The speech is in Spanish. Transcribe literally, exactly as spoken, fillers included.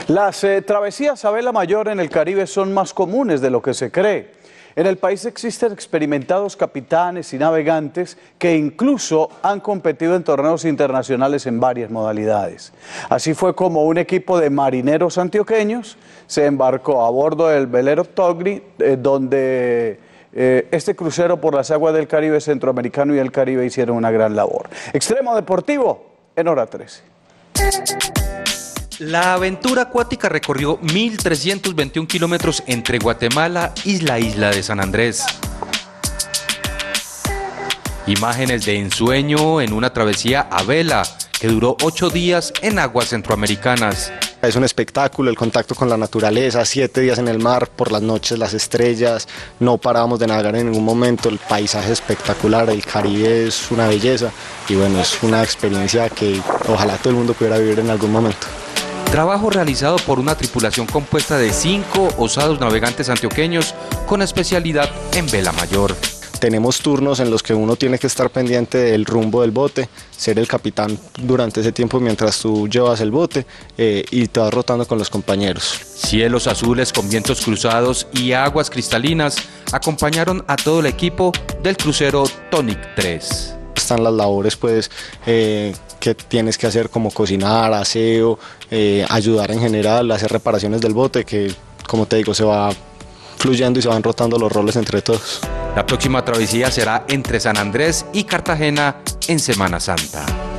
Las eh, travesías a vela mayor en el Caribe son más comunes de lo que se cree. En el país existen experimentados capitanes y navegantes que incluso han competido en torneos internacionales en varias modalidades. Así fue como un equipo de marineros antioqueños se embarcó a bordo del velero Togri, eh, donde eh, este crucero por las aguas del Caribe centroamericano y el Caribe hicieron una gran labor. Extremo Deportivo en Hora trece. La aventura acuática recorrió mil trescientos veintiún kilómetros entre Guatemala y la isla de San Andrés. Imágenes de ensueño en una travesía a vela que duró ocho días en aguas centroamericanas. Es un espectáculo, el contacto con la naturaleza, siete días en el mar, por las noches las estrellas, no parábamos de navegar en ningún momento, el paisaje es espectacular, el Caribe es una belleza y bueno, es una experiencia que ojalá todo el mundo pudiera vivir en algún momento. Trabajo realizado por una tripulación compuesta de cinco osados navegantes antioqueños con especialidad en vela mayor. Tenemos turnos en los que uno tiene que estar pendiente del rumbo del bote, ser el capitán durante ese tiempo mientras tú llevas el bote eh, y te vas rotando con los compañeros. Cielos azules con vientos cruzados y aguas cristalinas acompañaron a todo el equipo del crucero Tonic tres. Están las labores pues eh, que tienes que hacer como cocinar, aseo, eh, ayudar en general, hacer reparaciones del bote que como te digo se va fluyendo y se van rotando los roles entre todos. La próxima travesía será entre San Andrés y Cartagena en Semana Santa.